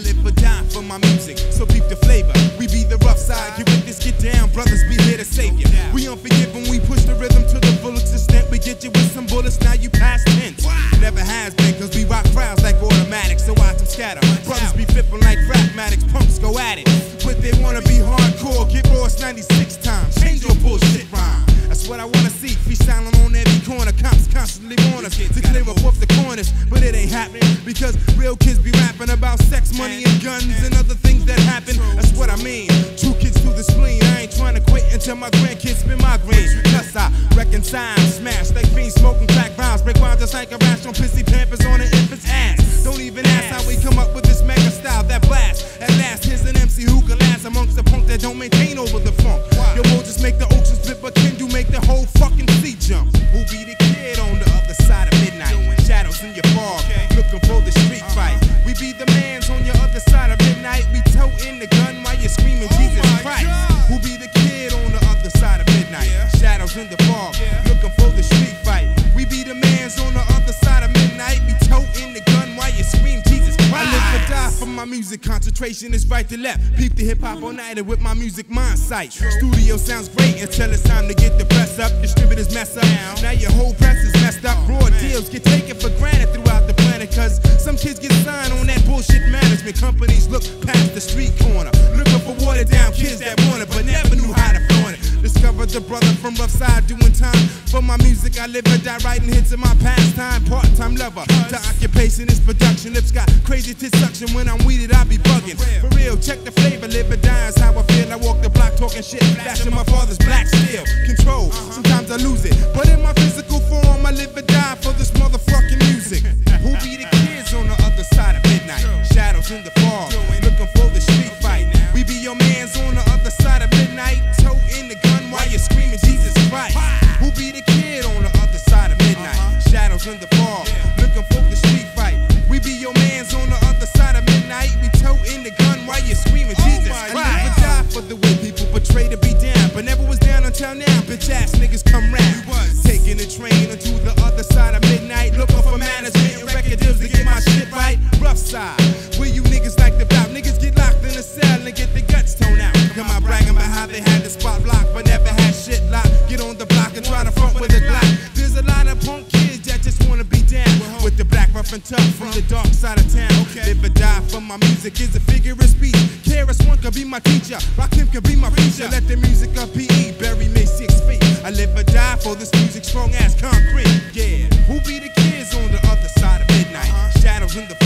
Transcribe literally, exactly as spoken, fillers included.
live or die for my music, so peep the flavor. We be the rough side, get with this, get down, brothers be here to save you. We unforgiving, we push the rhythm to the fullest extent. We get you with some bullets, now you past tense. Never has been, cause we rock crowds like automatics, so watch them scatter. Brothers be flipping like Crackmatics, punks go at it. But they wanna be hardcore, get Ross ninety-six times, change your bullshit rhyme. That's what I wanna see, freestyling on every corner. Cops constantly want us to clear up off the corners, but it ain't happening because real kids be rapping about sex, money, and guns and other things that happen. That's what I mean. True kids through the spleen. I ain't trying to quit until my grandkids spin my green. Plus I reconcile, smash like fiends smoking crack rhymes, break rhymes just like a rash on pissy pampers on an infant's ass. Don't even ask how we come up with this mega style that blast. At last, here's an M C who can last amongst the punk that don't maintain over the funk. Yo, we'll just make the oceans split, but can you make the whole fucking sea jump? Who be the kid on the other side of midnight? Shadows in your fog, looking for the street fight. We be the mans on your other side of midnight. We toting the gun while you're screaming Jesus Christ. Who be the kid on the other side of midnight? Shadows in the fog, looking for the street fight. We be the mans on the other side of midnight. We toting the gun while you scream Jesus Christ. I live or die for my music, concentration is right to left. Peep the hip hop all night with my music mind sight. Studio sounds great until it's time to get the press up. Distributors mess up, now your whole press is messed up. Raw deals get taken for granted throughout the planet, cause some kids get signed on that bullshit management. Companies look past the street corner, looking for watered down kids that want it, but never knew how to flaunt it. Discovered the brother from rough side doing time for my music. I live or die writing hits in my pastime. Part-time lover to occupation is production. Lips got crazy tit suction. When I'm weeded I be bugging. For real, check the flavor. Live or die is how I feel. I walk the block talking shit, flashing my father's black steel. Control, sometimes I lose it, but in my physical form I live or die for this motherfucking music. Who be the kids on the other side of midnight? Shadows in the fog, looking for the street fight. We be your mans on the other side of midnight, toting the gun while you're screaming Jesus Christ. Who be the kid on the other side of midnight? Shadows in the fog, looking for the street fight. We be your mans on the other side of midnight. We toting the gun while you're screaming Jesus Christ. I never die for the way people portray to be down, but never was down until now. Bitch ass niggas come round, taking the train onto the other side of midnight, looking for management and record deals to get my shit right. Rough side, where you niggas like to bout. Niggas get locked in a cell and get their guts torn out. Come out bragging about how they had the spot blocked, but never had shit locked. Get on the block and try to front with a Glock. There's a lot of punk kids that just wanna be down with the black rough and tough from the dark side of town. Live or die for my music is a figure of speech. K R S One could be my teacher, Rakim could be my preacher. Let the music of P E bury me six feet. I live or die for this music, strong as concrete. Yeah, who be the kids on the other side of midnight? Shadows in the